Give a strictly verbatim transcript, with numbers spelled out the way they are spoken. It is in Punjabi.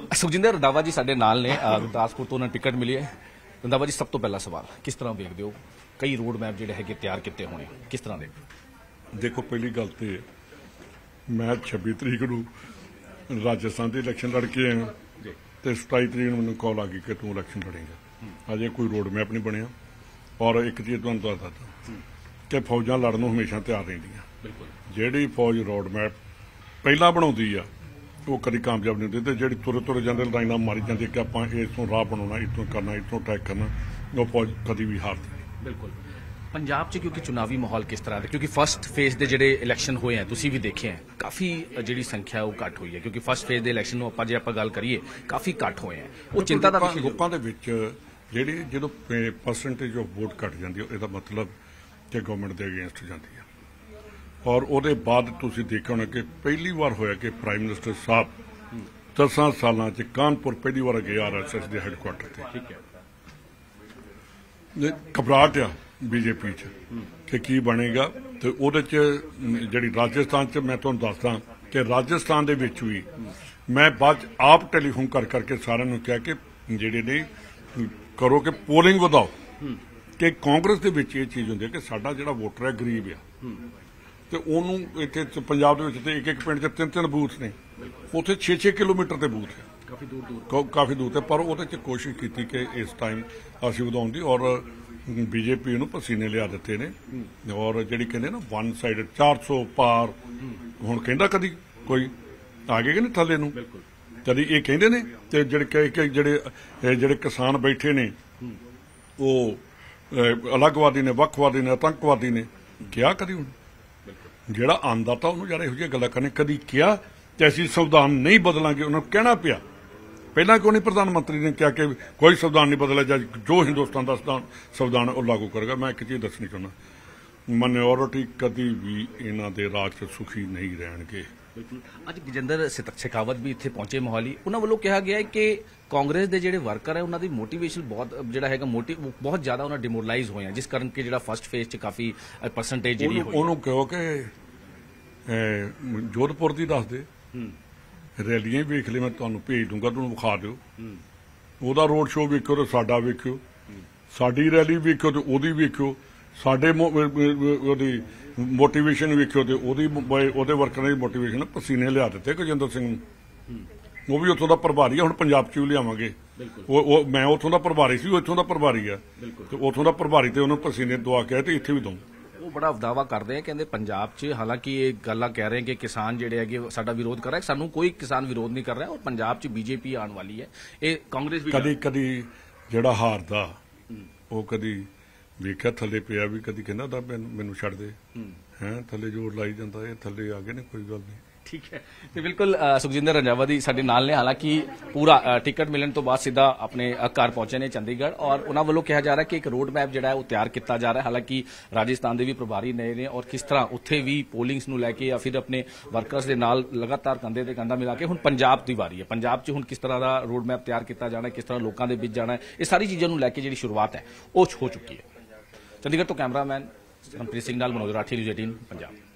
ਸੁਖਜਿੰਦਰ ਰੰਧਾਵਾ ਜੀ ਸਾਡੇ ਨਾਲ ਨੇ, ਗੁਰਦਾਸਪੁਰ ਤੋਂ ਉਹਨਾਂ ਟਿਕਟ ਮਿਲੀ ਹੈ। ਰੰਧਾਵਾ ਜੀ, ਸਭ ਤੋਂ ਪਹਿਲਾ ਸਵਾਲ, ਕਿਸ ਤਰ੍ਹਾਂ ਵੇਖਦੇ ਹੋ ਕਈ ਰੋਡ ਮੈਪ ਜਿਹੜੇ ਹੈਗੇ ਤਿਆਰ ਕੀਤੇ ਹੋਣੇ, ਕਿਸ ਤਰ੍ਹਾਂ ਦੇ? ਦੇਖੋ, ਪਹਿਲੀ ਗੱਲ ਤੇ ਮੈਂ ਛੱਬੀ ਤਰੀਕ ਨੂੰ ਰਾਜਸਥਾਨ ਦੀ ਇਲੈਕਸ਼ਨ ਲੜ ਕੇ ਆਇਆ ਤੇ ਸਤਾਈ ਤਰੀਕ ਨੂੰ ਮੈਨੂੰ ਕਾਲ ਆ ਗਈ ਕਿ ਤੂੰ ਇਲੈਕਸ਼ਨ ਲੜੇਗਾ। ਅਜੇ ਕੋਈ ਰੋਡ ਮੈਪ ਨਹੀਂ ਬਣਿਆ। ਔਰ ਇੱਕ ਚੀਜ਼ ਤੁਹਾਨੂੰ ਦੱਸ ਦੱਸਦਾ ਕਿ ਫੌਜਾਂ ਲੜਨ ਨੂੰ ਹਮੇਸ਼ਾ ਤਿਆਰ ਰਹਿੰਦੀਆਂ। ਜਿਹੜੀ ਫੌਜ ਰੋਡ ਮੈਪ ਪਹਿਲਾਂ ਬਣਾਉਂਦੀ ਆ ਉਹ ਕਦੀ ਕਾਮਯਾਬ ਨਹੀਂ ਹੁੰਦੀ, ਤੇ ਜਿਹੜੀ ਤੁਰੇ ਤੁਰੇ ਜਾਂਦੇ ਲਾਈਨਾਂ ਮਾਰੀ ਜਾਂਦੀ ਕਿ ਆਪਾਂ ਇੱਥੋਂ ਰਾਹ ਬਣਾਉਣਾ, ਇੱਥੋਂ ਕਰਨਾ, ਇੱਥੋਂ ਅਟੈਕ ਕਰਨਾ, ਉਹ ਫੌਜ ਕਦੀ ਵੀ ਹਾਰਦੀ ਨਹੀਂ। ਬਿਲਕੁਲ। ਪੰਜਾਬ 'ਚ ਕਿਉਂਕਿ ਚੁਣਾਵੀ ਮਾਹੌਲ ਕਿਸ ਤਰ੍ਹਾਂ ਦਾ, ਕਿਉਂਕਿ ਫਸਟ ਫੇਜ਼ ਦੇ ਜਿਹੜੇ ਇਲੈਕਸ਼ਨ ਹੋਏ ਆ ਤੁਸੀਂ ਵੀ ਦੇਖੇ ਹੈ, ਕਾਫੀ ਜਿਹੜੀ ਸੰਖਿਆ ਉਹ ਘੱਟ ਹੋਈ ਹੈ, ਕਿਉਂਕਿ ਫਸਟ ਫੇਜ਼ ਦੇ ਇਲੈਕਸ਼ਨ ਨੂੰ ਆਪਾਂ ਜੇ ਆਪਾਂ ਗੱਲ ਕਰੀਏ ਕਾਫੀ ਘੱਟ ਹੋਏ ਆ। ਉਹ ਚਿੰਤਾ ਦਾ ਵਿਸ਼ਾ ਲੋਕਾਂ ਦੇ ਵਿੱਚ ਜਿਹੜੀ ਜਦੋਂ ਪਰਸੈਂਟੇਜ ਆਫ ਵੋਟ ਘੱਟ ਜਾਂਦੀ ਹੈ, ਇਹਦਾ ਮਤਲਬ ਕਿ ਗਵਰਨਮੈਂਟ ਦੇ ਅਗੇਂਸਟ ਜਾਂਦੀ ਹੈ। ਔਰ ਉਹਦੇ ਬਾਅਦ ਤੁਸੀਂ ਦੇਖਿਆ ਹੋਣਾ ਕਿ ਪਹਿਲੀ ਵਾਰ ਹੋਇਆ ਕਿ ਪ੍ਰਾਈਮ ਮਿਨਿਸਟਰ ਸਾਹਿਬ ਦਸਾਂ ਸਾਲਾਂ 'ਚ ਕਾਨਪੁਰ ਪਹਿਲੀ ਵਾਰ ਗਏ ਆਰ ਐਸ ਐਸ ਦੇ ਹੈੱਡਕੁਆਟਰ ਤੇ। ਠੀਕ ਹੈ। ਘਬਰਾਹਟ ਆ ਬੀਜੇਪੀ 'ਚ ਕਿ ਕੀ ਬਣੇਗਾ, ਤੇ ਉਹਦੇ 'ਚ ਜਿਹੜੀ ਰਾਜਸਥਾਨ 'ਚ ਮੈਂ ਤੁਹਾਨੂੰ ਦੱਸਦਾ ਕਿ ਰਾਜਸਥਾਨ ਦੇ ਵਿੱਚ ਵੀ ਮੈਂ ਬਾਅਦ 'ਚ ਆਪ ਟੈਲੀਫੋਨ ਕਰ ਕਰਕੇ ਸਾਰਿਆਂ ਨੂੰ ਕਿਹਾ ਕਿ ਜਿਹੜੇ ਨੇ ਕਰੋ ਕਿ ਪੋਲਿੰਗ ਵਧਾਓ, ਕਿ ਕਾਂਗਰਸ ਦੇ ਵਿੱਚ ਇਹ ਚੀਜ਼ ਹੁੰਦੀ ਹੈ ਕਿ ਸਾਡਾ ਜਿਹੜਾ ਵੋਟਰ ਹੈ ਗਰੀਬ ਆ, ਤੇ ਉਹਨੂੰ ਇੱਥੇ ਪੰਜਾਬ ਦੇ ਵਿੱਚ ਤੇ ਇੱਕ ਇੱਕ ਪਿੰਡ 'ਚ ਤਿੰਨ ਤਿੰਨ ਬੂਥ ਨੇ, ਉੱਥੇ ਛੇ ਛੇ ਕਿਲੋਮੀਟਰ ਦੇ ਬੂਥ ਹੈ, ਕਾਫੀ ਦੂਰ ਦੂਰ ਕਾਫੀ ਦੂਰ ਤੇ। ਪਰ ਉਹਦੇ 'ਚ ਕੋਸ਼ਿਸ਼ ਕੀਤੀ ਕਿ ਇਸ ਟਾਈਮ ਅਸੀਂ ਵਧਾਉਣ ਦੀ, ਔਰ ਬੀਜੇਪੀ ਨੂੰ ਪਸੀਨੇ ਲਿਆ ਦਿੱਤੇ ਨੇ। ਔਰ ਜਿਹੜੀ ਕਹਿੰਦੇ ਨਾ ਵਨ ਸਾਈਡ ਚਾਰ ਸੌ ਪਾਰ, ਹੁਣ ਕਹਿੰਦਾ ਕਦੀ ਕੋਈ ਆ ਗਏ ਕਿ ਨਹੀਂ ਥੱਲੇ ਨੂੰ, ਕਦੀ ਇਹ ਕਹਿੰਦੇ ਨੇ। ਤੇ ਜਿਹੜੇ ਜਿਹੜੇ ਜਿਹੜੇ ਕਿਸਾਨ ਬੈਠੇ ਨੇ ਉਹ ਅਲੱਗਵਾਦੀ ਨੇ, ਵੱਖਵਾਦੀ ਨੇ, ਆਤੰਕਵਾਦੀ ਨੇ, ਕਿਹਾ ਕਦੀ? ਹੁਣ ਜਿਹੜਾ ਆਂਦਾ ਤਾਂ ਉਹਨੂੰ ਯਾਰ ਇਹੋ ਜਿਹੀਆਂ ਗੱਲਾਂ ਕਰਨੇ ਕਦੀ ਕਿਹਾ ਤੇ ਅਸੀਂ ਸੰਵਿਧਾਨ ਨਹੀਂ ਬਦਲਾਂਗੇ, ਉਹਨਾਂ ਨੂੰ ਕਹਿਣਾ ਪਿਆ। ਪਹਿਲਾਂ ਕਿਉਂ ਨਹੀਂ ਪ੍ਰਧਾਨ ਮੰਤਰੀ ਨੇ ਕਿਹਾ ਕਿ ਕੋਈ ਸੰਵਿਧਾਨ ਨਹੀਂ ਬਦਲਿਆ, ਜਾਂ ਜੋ ਹਿੰਦੁਸਤਾਨ ਦਾ ਸੰਵਿਧਾਨ ਉਹ ਲਾਗੂ ਕਰੇਗਾ? ਮੈਂ ਇੱਕ ਚੀਜ਼ ਦੱਸਣੀ ਚਾਹੁੰਦਾ, ਮਾਈਨੋਰਿਟੀ ਕਦੀ ਵੀ ਇਹਨਾਂ ਦੇ ਰਾਜ 'ਚ ਸੁਖੀ ਨਹੀਂ ਰਹਿਣਗੇ। ਅੱਜ ਗਜਿੰਦਰ ਸ਼ੇਖਾਵਤ ਵੀ ਇੱਥੇ ਪਹੁੰਚੇ ਮੋਹਾਲੀ, ਉਹਨਾਂ ਵੱਲੋਂ ਕਿਹਾ ਗਿਆ ਹੈ ਕਿ ਕਾਂਗਰਸ ਦੇ ਜਿਹੜੇ ਵਰਕਰ ਹੈ ਉਹਨਾਂ ਦੀ ਮੋਟੀਵੇਸ਼ਨ ਬਹੁਤ ਜਿਹੜਾ ਹੈਗਾ ਮੋਟਿਵ ਬਹੁਤ ਜ਼ਿਆਦਾ ਉਹਨਾਂ ਡਿਮੋਰਲਾਈਜ਼ ਹੋਏ ਆ, ਜਿਸ ਕਾਰਨ ਕਿ ਜਿਹੜਾ ਫਸਟ ਫੇਜ਼ 'ਚ ਕਾਫੀ ਪਰਸੈਂਟੇਜ ਜਿਹੜੀ ਹੋਈ। ਉਹਨੂੰ ਕਹੋ ਕਿ ਜੋਧਪੁਰ ਦੀ ਦੱਸ ਦੇ, ਰੈਲੀਆਂ ਵੇਖ ਲਈ, ਮੈਂ ਤੁਹਾਨੂੰ ਭੇਜ ਦੂੰਗਾ, ਤੁਹਾਨੂੰ ਵਿਖਾ ਦਿਓ। ਉਹਦਾ ਰੋਡ ਸ਼ੋਅ ਵੇਖਿਓ ਤੇ ਸਾਡਾ ਵੇਖਿਓ, ਸਾਡੀ ਰੈਲੀ ਵੇਖਿਓ ਤੇ ਉਹਦੀ ਵੇਖਿਓ, ਸਾਡੇ ਉਹਦੀ ਮੋਟੀਵੇਸ਼ਨ ਵੇਖਿਓ ਤੇ ਉਹਦੀ ਉਹਦੇ ਵਰਕਰਾਂ ਦੀ ਮੋਟੀਵੇਸ਼ਨ। ਪਸੀਨੇ ਲਿਆ ਦਿੱਤੇ ਗਜਿੰਦਰ ਸਿੰਘ ਨੂੰ, ਉਹ ਵੀ ਉੱਥੋਂ ਦਾ ਪ੍ਰਭਾਰੀ ਆ, ਹੁਣ ਪੰਜਾਬ 'ਚ ਵੀ ਲਿਆਵਾਂਗੇ। ਉਹ ਮੈਂ ਉੱਥੋਂ ਦਾ ਪ੍ਰਭਾਰੀ ਸੀ, ਉਹ ਇੱਥੋਂ ਦਾ ਪ੍ਰਭਾਰੀ ਆ, ਤੇ ਉੱਥੋਂ ਦਾ ਪ੍ਰਭਾਰੀ ਤੇ ਉਹਨੂੰ ਪਸੀਨੇ ਦਵਾ ਕੇ ਤੇ ਇੱਥੇ ਵੀ ਦਊਂ। ਉਹ ਬੜਾ ਦਾਅਵਾ ਕਰਦੇ ਆ, ਕਹਿੰਦੇ ਪੰਜਾਬ 'ਚ ਹਾਲਾਂਕਿ ਇਹ ਗੱਲਾਂ ਕਹਿ ਰਹੇ ਕਿ ਕਿਸਾਨ ਜਿਹੜੇ ਹੈਗੇ ਸਾਡਾ ਵਿਰੋਧ ਕਰ ਰਿਹਾ, ਸਾਨੂੰ ਕੋਈ ਕਿਸਾਨ ਵਿਰੋਧ ਨਹੀਂ ਕਰ ਰਿਹਾ, ਔਰ ਪੰਜਾਬ 'ਚ ਬੀਜੇਪੀ ਆਉਣ ਵਾਲੀ ਹੈ। ਇਹ ਕਾਂਗਰਸ ਵੀ ਕਦੀ ਕਦੀ ਜਿਹੜਾ ਹਾਰਦਾ ਉਹ ਕਦੀ ਵੇਖਿਆ ਥੱਲੇ ਪਿਆ ਵੀ, ਕਦੀ ਕਹਿੰਦਾ ਦਾ ਮੈਨੂੰ ਛੱਡ ਦੇ, ਹੈ ਥੱਲੇ ਜੋਰ ਲਾਈ ਜਾਂਦਾ, ਇਹ ਥੱਲੇ ਆ ਗਏ ਨੇ, ਕੋਈ ਗੱਲ ਨਹੀਂ। ਠੀਕ ਹੈ। ਤੇ ਬਿਲਕੁਲ ਸੁਖਜਿੰਦਰ ਰੰਧਾਵਾ ਜੀ ਸਾਡੇ ਨਾਲ ਨੇ, ਹਾਲਾਂਕਿ ਪੂਰਾ ਟਿਕਟ ਮਿਲਣ ਤੋਂ ਬਾਅਦ ਸਿੱਧਾ ਆਪਣੇ ਘਰ ਪਹੁੰਚੇ ਨੇ ਚੰਡੀਗੜ੍ਹ, ਔਰ ਉਹਨਾਂ ਵੱਲੋਂ ਕਿਹਾ ਜਾ ਰਿਹਾ ਕਿ ਇੱਕ ਰੋਡ ਮੈਪ ਜਿਹੜਾ ਹੈ ਉਹ ਤਿਆਰ ਕੀਤਾ ਜਾ ਰਿਹਾ। ਹਾਲਾਂਕਿ ਰਾਜਸਥਾਨ ਦੇ ਵੀ ਪ੍ਰਭਾਰੀ ਨਏ ਨੇ, ਔਰ ਕਿਸ ਤਰ੍ਹਾਂ ਉੱਥੇ ਵੀ ਪੋਲਿੰਗਸ ਨੂੰ ਲੈ ਕੇ ਜਾਂ ਫਿਰ ਆਪਣੇ ਵਰਕਰਸ ਦੇ ਨਾਲ ਲਗਾਤਾਰ ਕੰਧੇ ਤੇ ਕੰਧਾ ਮਿਲਾ ਕੇ ਹੁਣ ਪੰਜਾਬ ਦੀ ਵਾਰੀ ਹੈ। ਪੰਜਾਬ 'ਚ ਹੁਣ ਕਿਸ ਤਰ੍ਹਾਂ ਦਾ ਰੋਡ ਮੈਪ ਤਿਆਰ ਕੀਤਾ ਜਾਣਾ, ਕਿਸ ਤਰ੍ਹਾਂ ਲੋਕਾਂ ਦੇ ਵਿੱਚ ਜਾਣਾ, ਇਹ ਸਾਰੀ ਚੀਜ਼ਾਂ ਨੂੰ ਲੈ ਕੇ ਜਿਹੜੀ ਸ਼ੁਰੂਆਤ ਹੈ ਉਹ ਹੋ ਚੁੱਕੀ ਹੈ। ਚੰਡੀਗੜ੍ਹ ਤੋਂ ਕੈਮਰਾਮੈਨ ਰਣਪ੍ਰੀਤ ਸਿੰਘ ਨਾਲ ਮਨੋਜ ਰਾਠੀ, ਨਿਊਜ਼ ਅਠਾਰਾਂ ਪੰਜਾਬ।